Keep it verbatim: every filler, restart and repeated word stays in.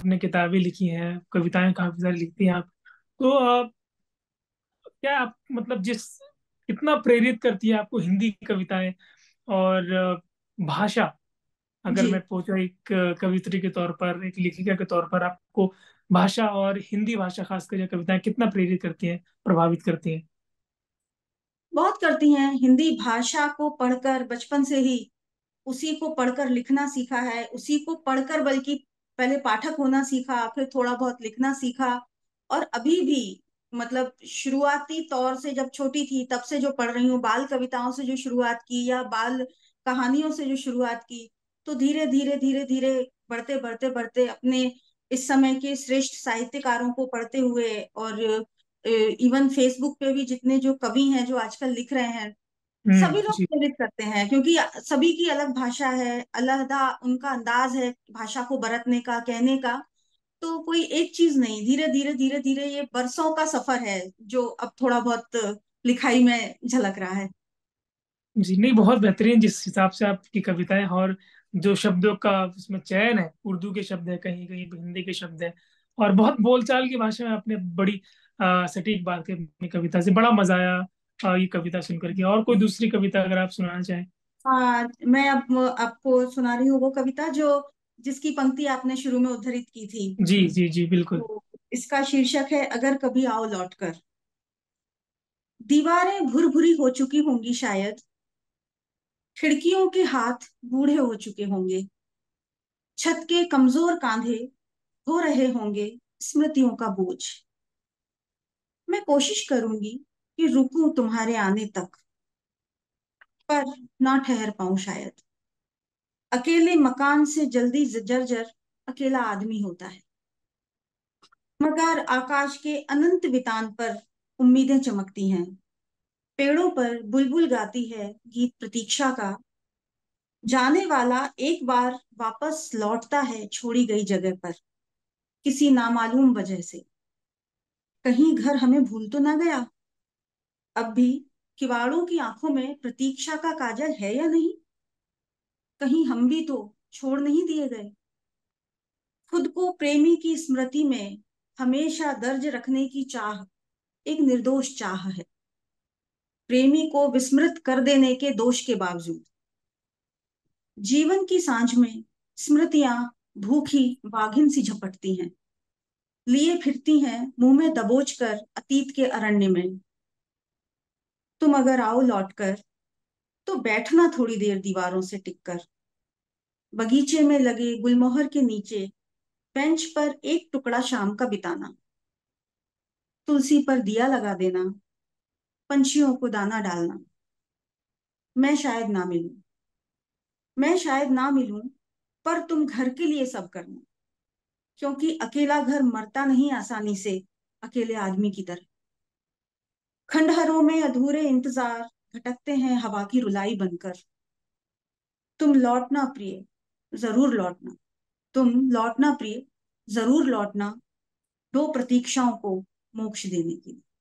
आपने किताबें लिखी हैं, कविताएं काफी सारी लिखती हैं आप। तो अ, क्या आप मतलब जिस कितना प्रेरित करती है आपको हिंदी की कविताएं और अ, भाषा, अगर मैं जी, पूछूं एक अ, कवित्री के तौर पर, एक लेखिका के तौर पर, आपको भाषा और हिंदी भाषा खासकर ये कविताएं कितना प्रेरित करती हैं, प्रभावित करती हैं? बहुत करती हैं। हिंदी भाषा को पढ़कर बचपन से ही उसी को पढ़कर लिखना सीखा है, उसी को पढ़कर बल्कि पहले पाठक होना सीखा, फिर थोड़ा बहुत लिखना सीखा। और अभी भी मतलब शुरुआती तौर से जब छोटी थी तब से जो पढ़ रही हूँ, बाल कविताओं से जो शुरुआत की या बाल कहानियों से जो शुरुआत की, तो धीरे धीरे धीरे धीरे बढ़ते बढ़ते बढ़ते अपने इस समय के श्रेष्ठ साहित्यकारों को पढ़ते हुए, और इवन फेसबुक पे भी जितने जो कवि हैं जो आजकल लिख रहे हैं, हम्म। सभी लोग जी। प्रेरित करते हैं, क्योंकि सभी की अलग भाषा है, अलहदा उनका अंदाज है भाषा को बरतने का, कहने का। तो कोई एक चीज नहीं, धीरे धीरे धीरे धीरे ये बरसों का सफर है जो अब थोड़ा बहुत लिखाई में झलक रहा है। जी नहीं, बहुत बेहतरीन जिस हिसाब से आपकी कविताएं, और जो शब्दों का उसमें चयन है, उर्दू के शब्द है, कहीं कहीं हिंदी के शब्द है, और बहुत बोलचाल की भाषा में आपने बड़ी अ, सटीक बात की अपनी कविता से। बड़ा मजा आया अ, ये कविता सुन करके। और कोई दूसरी कविता अगर आप सुनाना चाहें? हाँ, मैं अब आपको सुना रही हूँ वो कविता जो जिसकी पंक्ति आपने शुरू में उद्धृत की थी। जी जी जी, बिल्कुल। तो इसका शीर्षक है अगर कभी आओ लौट कर। दीवारें भुर भुरी हो चुकी होंगी शायद, खिड़कियों के हाथ बूढ़े हो चुके होंगे, छत के कमजोर कांधे हो रहे होंगे स्मृतियों का बोझ। मैं कोशिश करूंगी कि रुकूं तुम्हारे आने तक, पर ना ठहर पाऊं शायद। अकेले मकान से जल्दी जर्जर अकेला आदमी होता है, मगर आकाश के अनंत वितान पर उम्मीदें चमकती हैं। पेड़ों पर बुलबुल गाती है गीत प्रतीक्षा का। जाने वाला एक बार वापस लौटता है छोड़ी गई जगह पर, किसी नामालूम वजह से। कहीं घर हमें भूल तो ना गया? अब भी किवाड़ों की आंखों में प्रतीक्षा का काजल है या नहीं? कहीं हम भी तो छोड़ नहीं दिए गए? खुद को प्रेमी की स्मृति में हमेशा दर्ज रखने की चाह एक निर्दोष चाह है, प्रेमी को विस्मृत कर देने के दोष के बावजूद। जीवन की सांझ में स्मृतियां भूखी बाघिन सी झपटती हैं, लिए फिरती हैं मुंह में दबोच कर अतीत के अरण्य में। तुम अगर आओ लौटकर तो बैठना थोड़ी देर दीवारों से टिककर, बगीचे में लगे गुलमोहर के नीचे बेंच पर एक टुकड़ा शाम का बिताना, तुलसी पर दिया लगा देना, पंछियों को दाना डालना। मैं शायद ना मिलूं, मैं शायद ना मिलूं, पर तुम घर के लिए सब करना, क्योंकि अकेला घर मरता नहीं आसानी से, अकेले आदमी की तरह। खंडहरों में अधूरे इंतजार भटकते हैं हवा की रुलाई बनकर। तुम लौटना प्रिय, जरूर लौटना। तुम लौटना प्रिय, जरूर लौटना, दो प्रतीक्षाओं को मोक्ष देने के लिए।